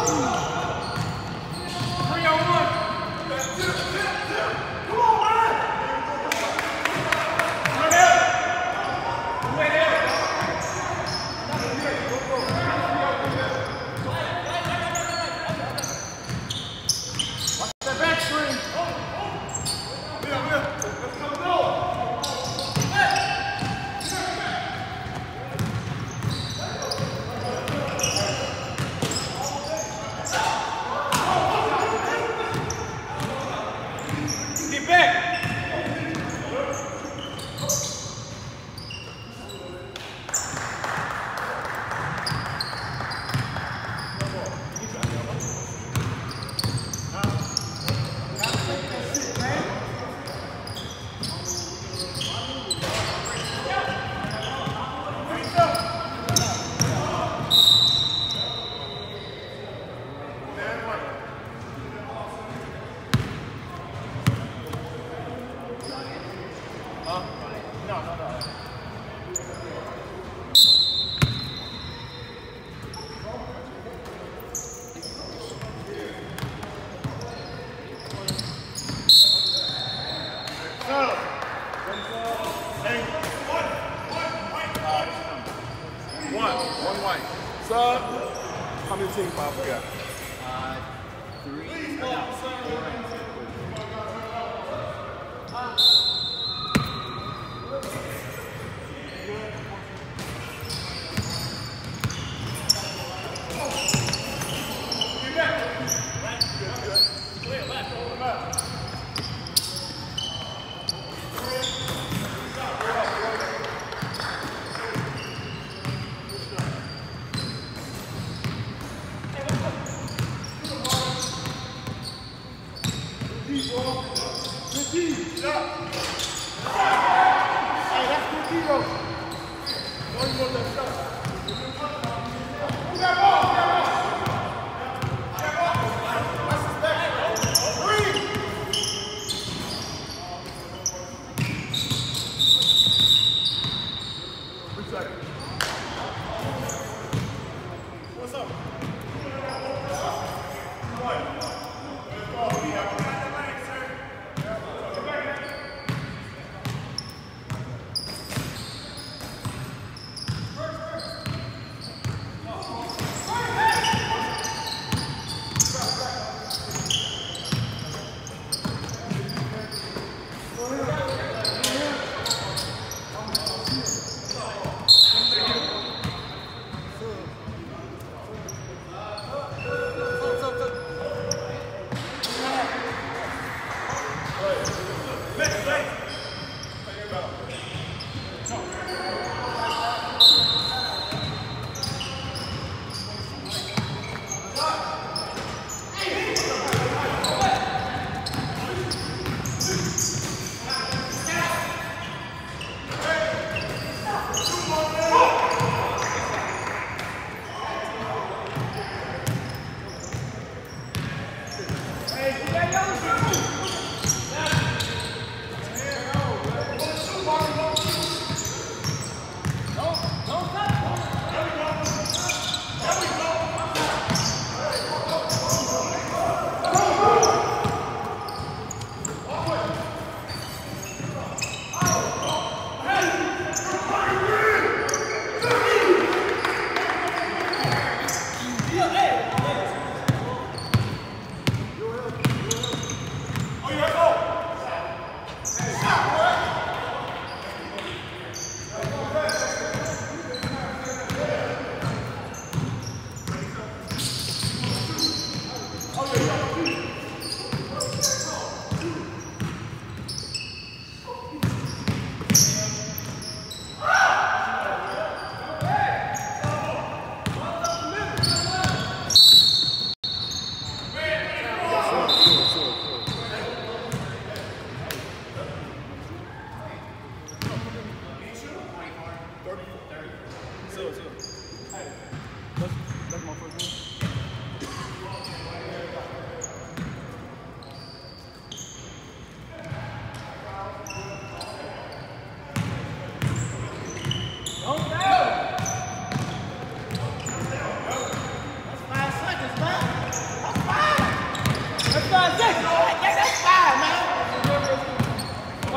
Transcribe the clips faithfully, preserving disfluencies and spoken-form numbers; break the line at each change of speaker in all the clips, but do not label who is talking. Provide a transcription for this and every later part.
How many teams I forgot?
Uh, three.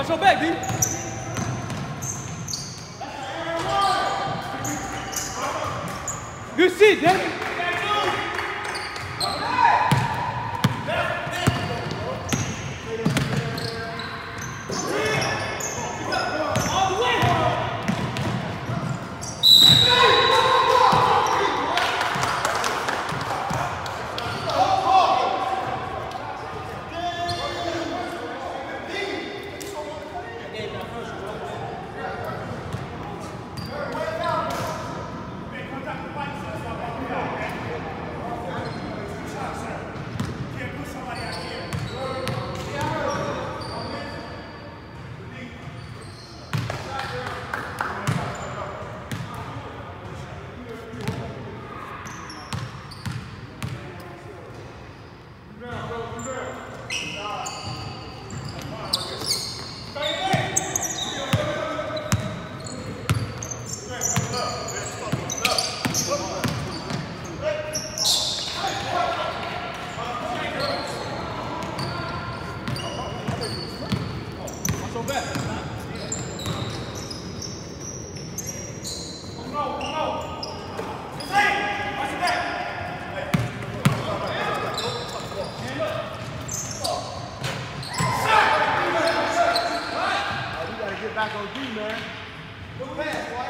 Watch your back, D. Good shit, David.
Back on D, man. Go fast, boy.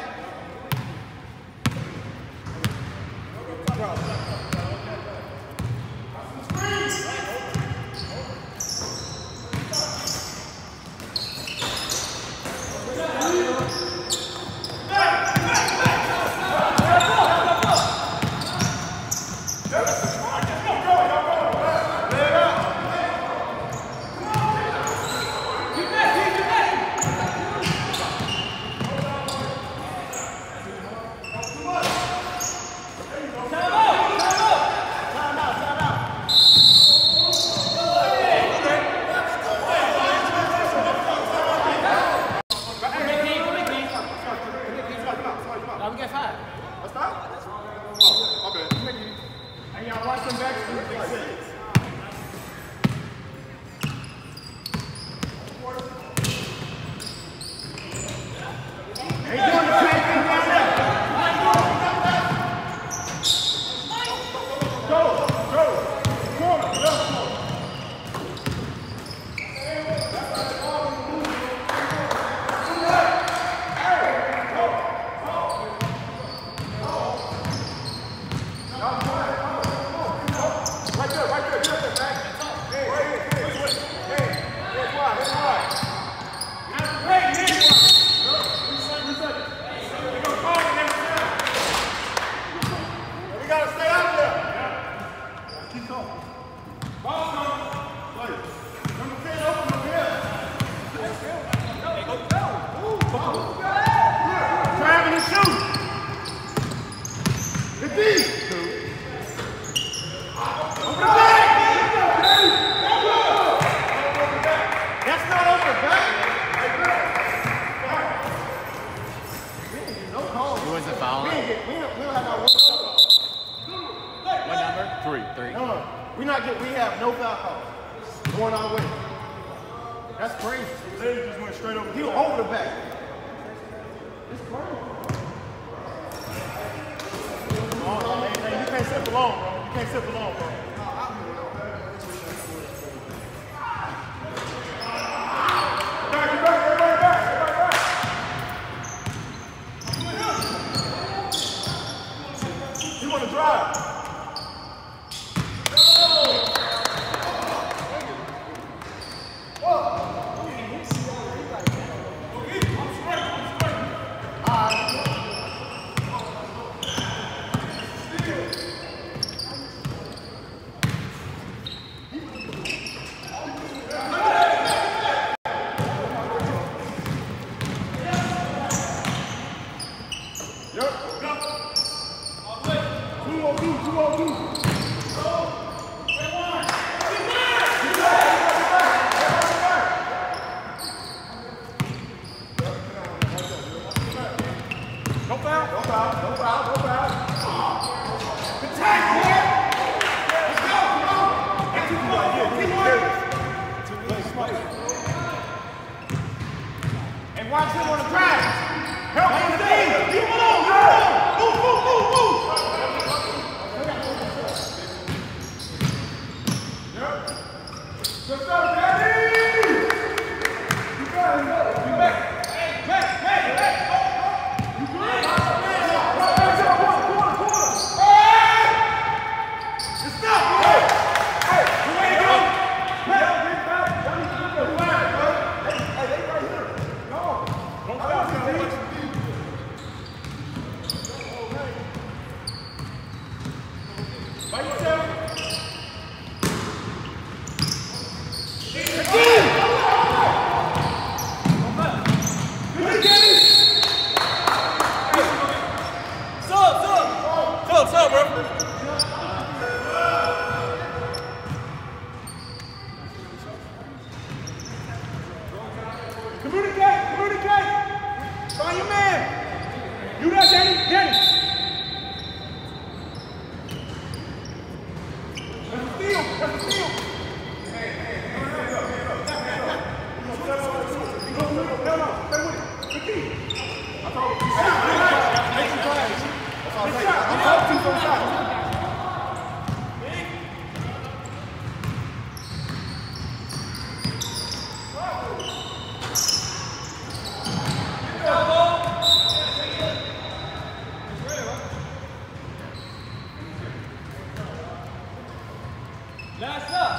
Last up.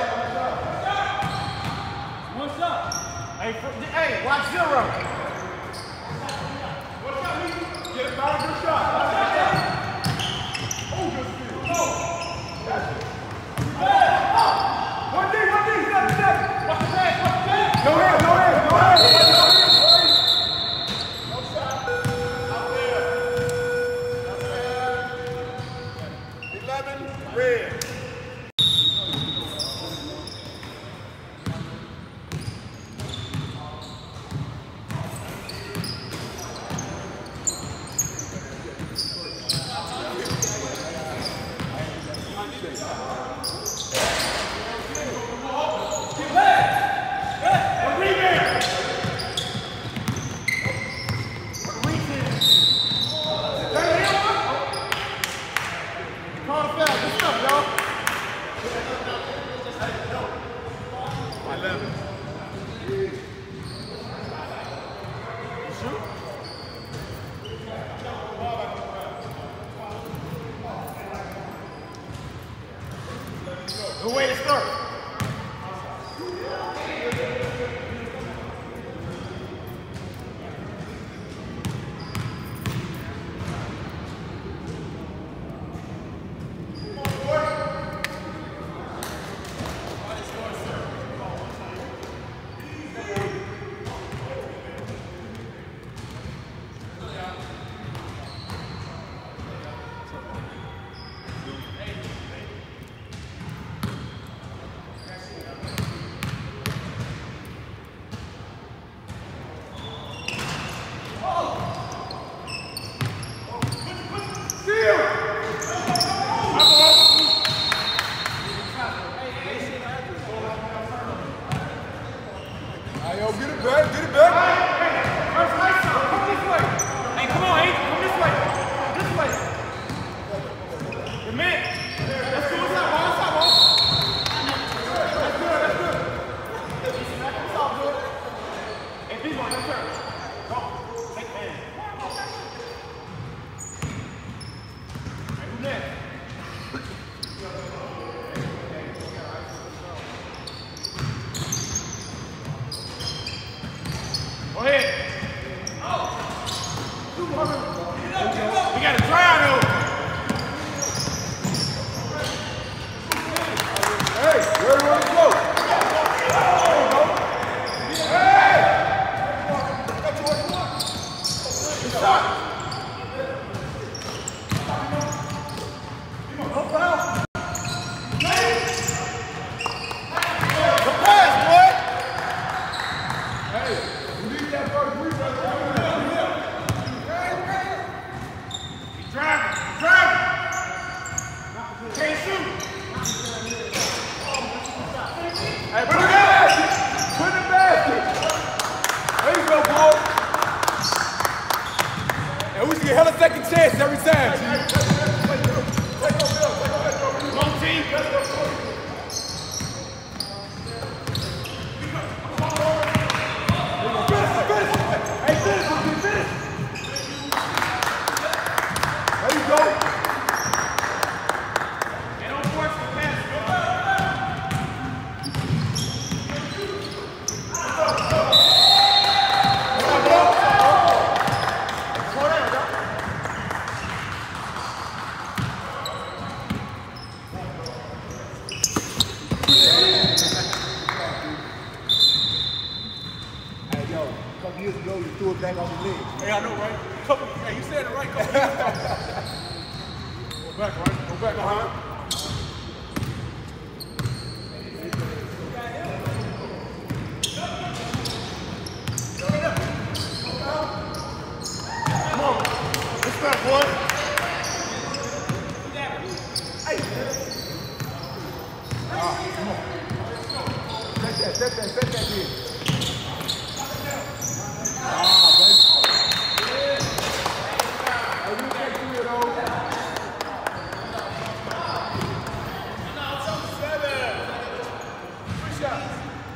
One shot. Hey, hey, watch zero. What's up, me? Get a ball, good shot. Oh, good steal. Go. That's it. One D, one D, seven, seven. Watch the pass, watch the pass. Go ahead, go ahead, go ahead. No shot. Out there. eleven, red. Good way to start.
Yo, get it back, get it back.
Hey, hey, first light shot, come this way. Hey, come on, Aiden, come this way. This way. Good man. Let's do what's up, ball. What's up, ball? That's good, that's good. That's all good. Hey, B-ball, your turn. Go. Take man. Hey, who next? Go ahead. We got to try though.
Hey, where do you want to go? There you go. Hey! Good shot. No foul. The pass, boy. Hey.
He's driving, he's driving. Can't shoot.
Hey, put it in the basket. Put it in the basket. There you go, boy. And we should get hella second chance every time.
Come on, team. Let's go.
Years ago, you threw it back on the leg.
Hey, I know, right? Couple, hey, you said it right. Couple years ago. Go back, right? Go back behind. Come on. Let's go, boy. Hey.
Set that, set that in. Ah, baby. Hey, you take three of those. Three shots.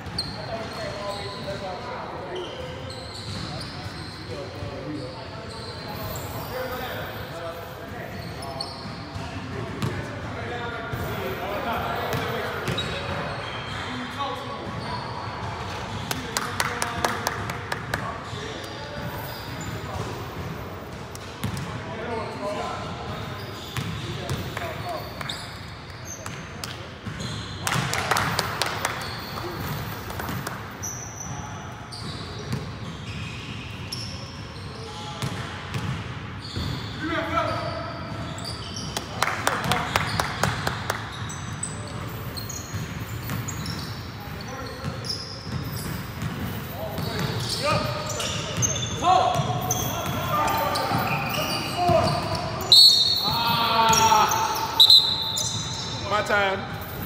My time.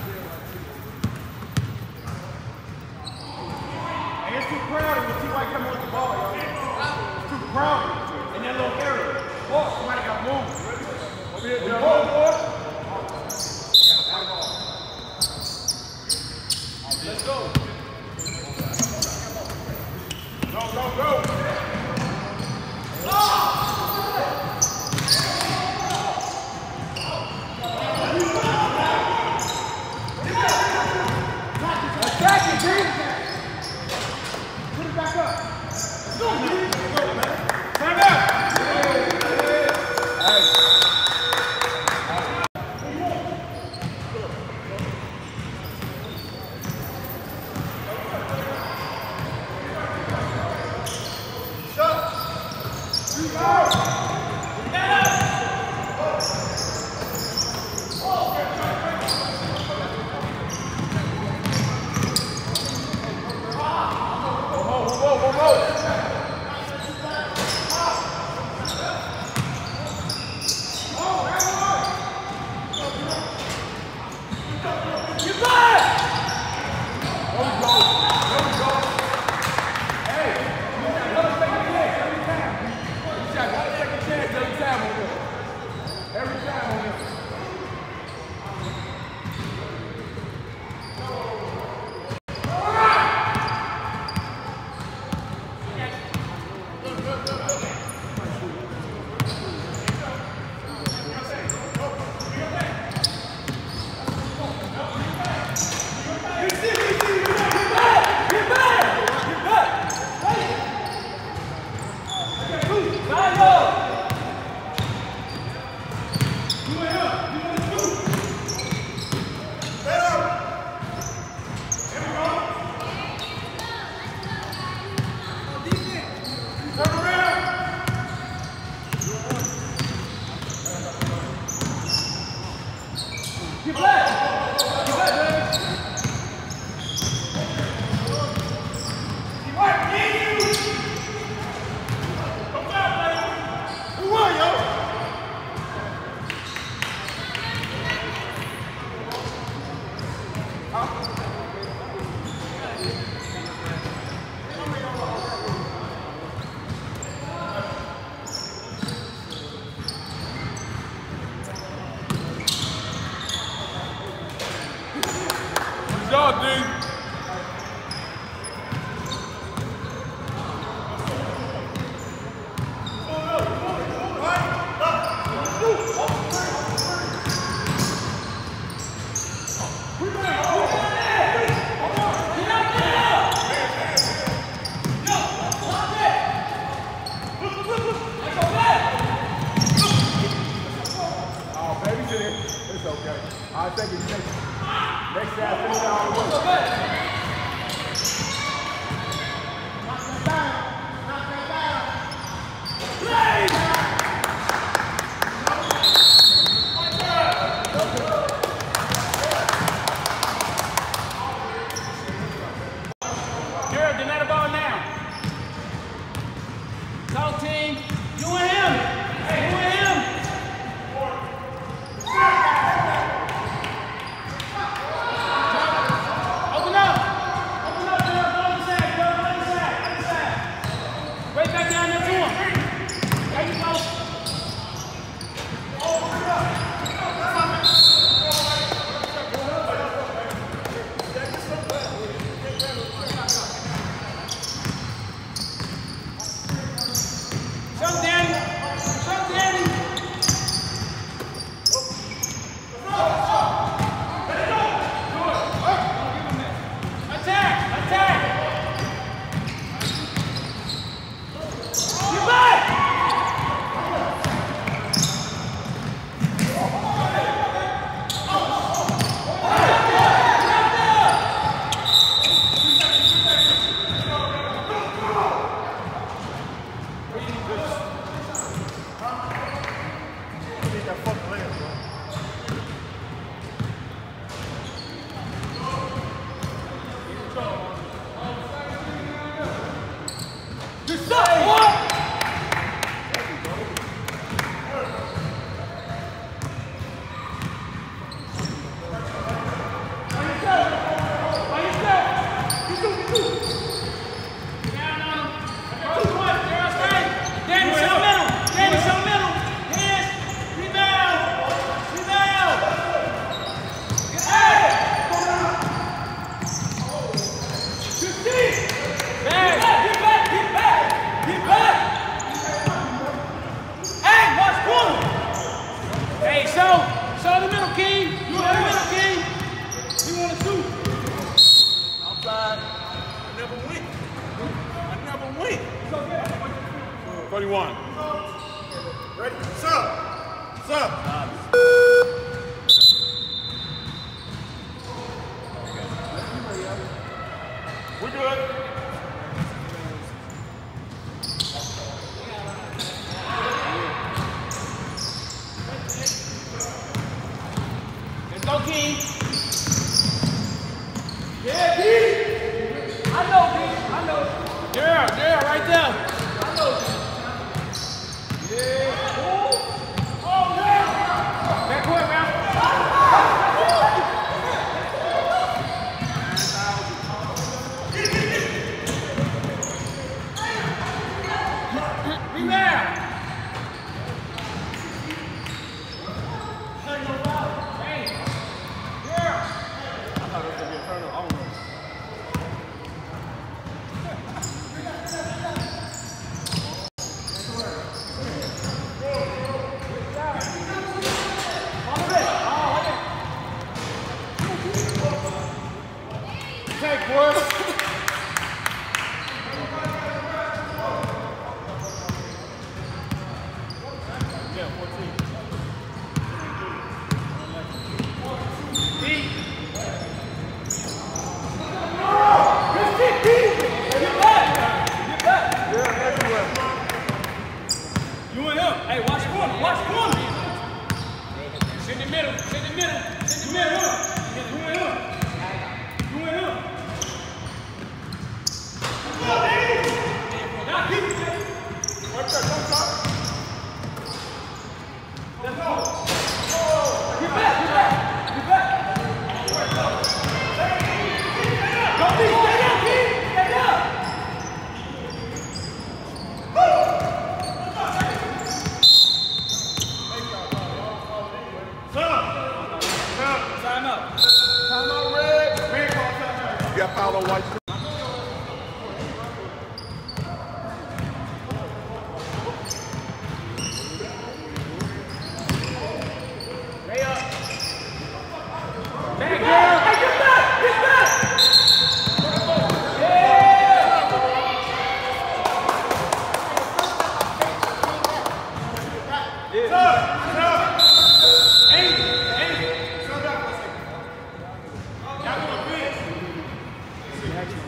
Hey, it's too crowded when T-White coming with the ball, yo. It's too crowded in that little area. Oh, somebody got moved.
Over here, John. Boy, boy.
Let's go.
Go, go, go.
Attack it, dude. Put it back up. Let's go, man. Let's go, man. Stand up.
Hey. Good job, dude. It's okay. I'll take it. Next time, finish all the way. Knock that down. Knock that down. Play! Jared, deny the ball now. Talk team. You and him. You and him.
one.
Ready? Sub. Sub.
We're good. Let's go, King.
Yeah, D. I know, D. I know.
Yeah, yeah, right there.
I know, D. Yeah. Oh, oh yeah.
Back court, man. Rebound. Take work. Yeah, fourteen. Deep.
Good shit, D. Get back. Get back. Yeah, everywhere.
You and him. Hey, watch corner. Watch corner. Sit in the middle. Sit in the middle. Sit in the middle. You and him. You and him. Now keep it.
Right there, don't stop.
Let's go.
Get back, get back. Get back. Go, D. Stay down, D. Stay down.
Time up.
Time out, red. Red call time out. You got foul on white.
Hey, girl.
Hey, get back. Get back.
Yeah.
Sub. Sub.
Eight. Eight.
Sub out for a second.
Y'all gonna win.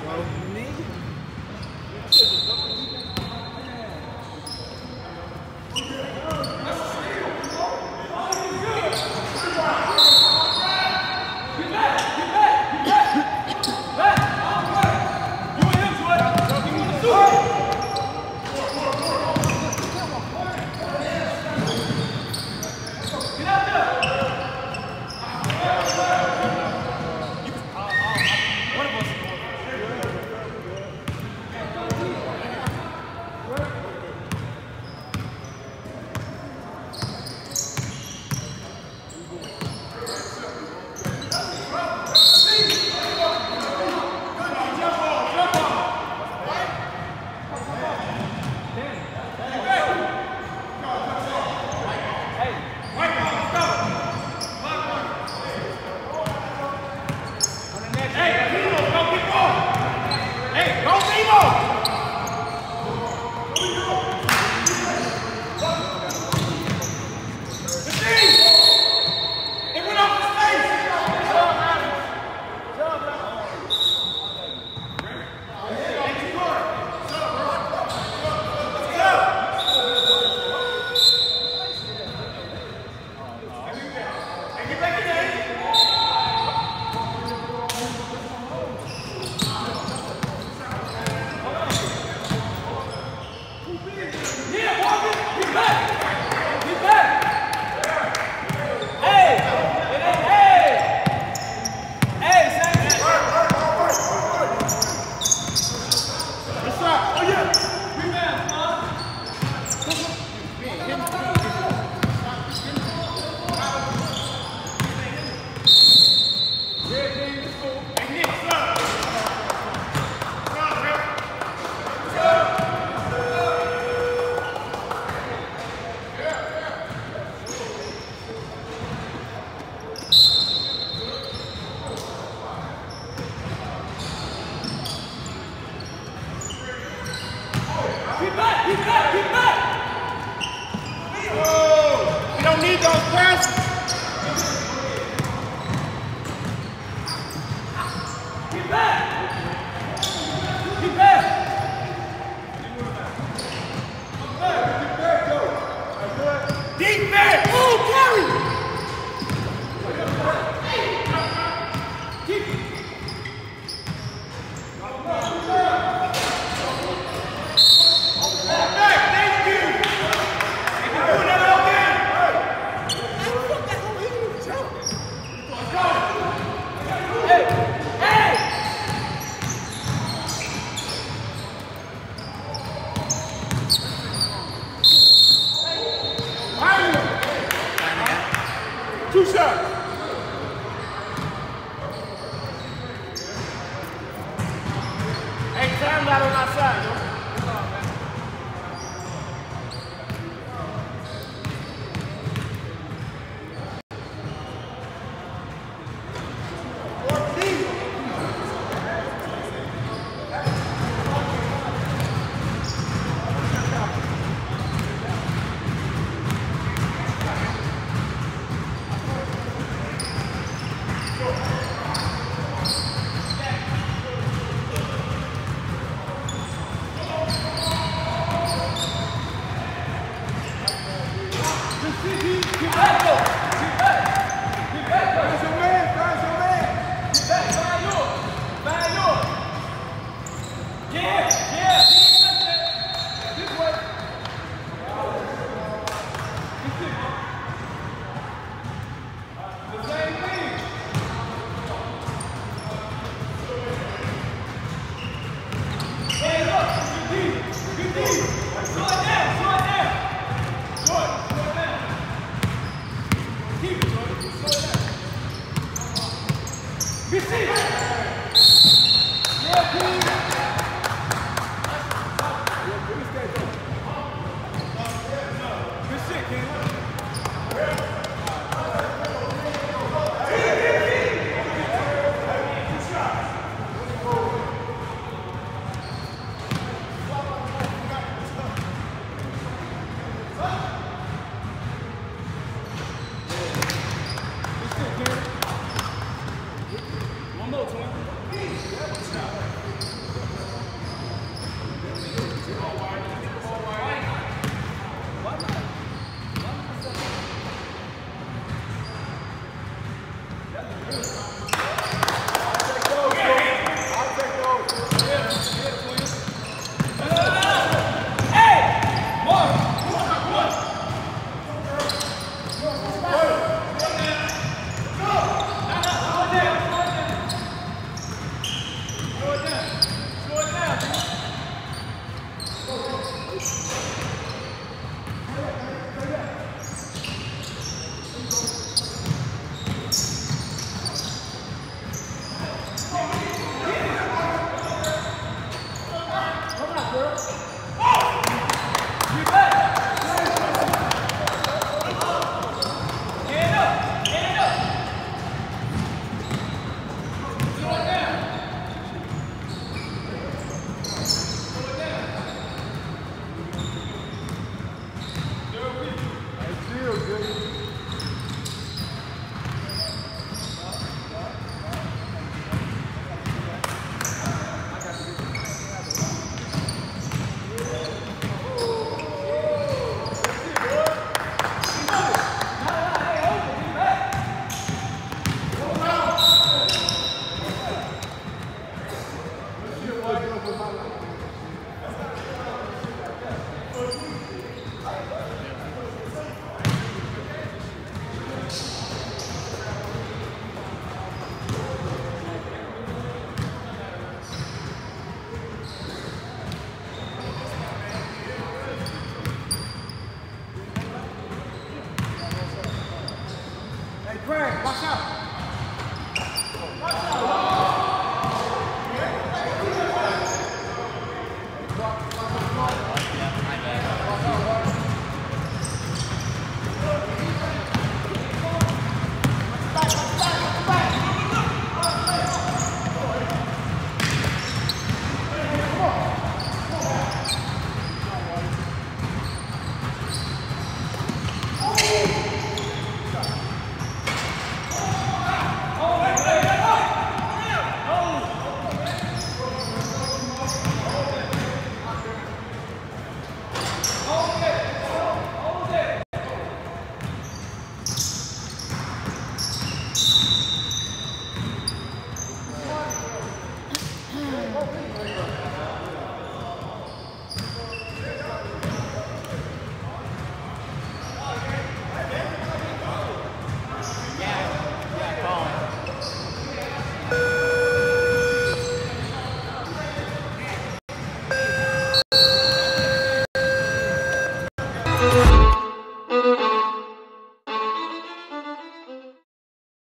Good shit.
Yeah, King.
Good shit, King. One more, twin.